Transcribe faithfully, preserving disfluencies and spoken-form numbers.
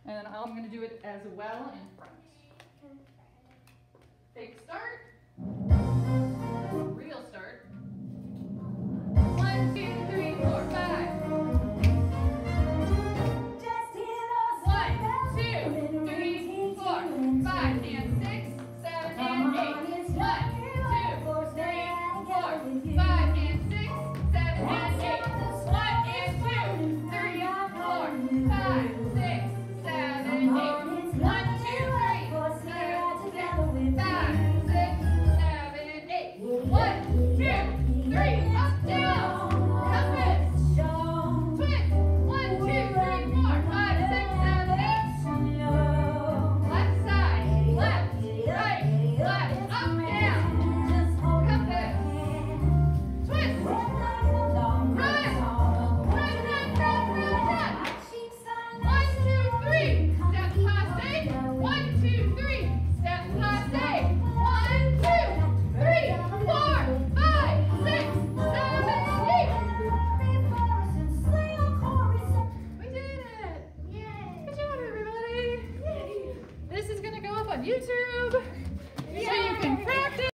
And then I'm gonna do it as well in front. Fake start. Real start. One, two, three, four, five. One, two, three, four, five, and six, seven, and eight. One, two, three, four, five, and six, seven, and eight. One, and two, three, four, five, six, seven, eight. One, two, three, four, five, six, seven, and eight. One, two, three, up, down. Compass. Twist. One, two, three, four, five, six, seven, eight. Left side. Left, right, left, up, down. Compass. Twist. Run. Run, run, run, run, run. One, two, three. Step passe. One, two, three. Step passe. One, two, three, four, five, six, seven, eight. We did it. Yay. Good job, everybody. This is going to go up on YouTube. So you can practice.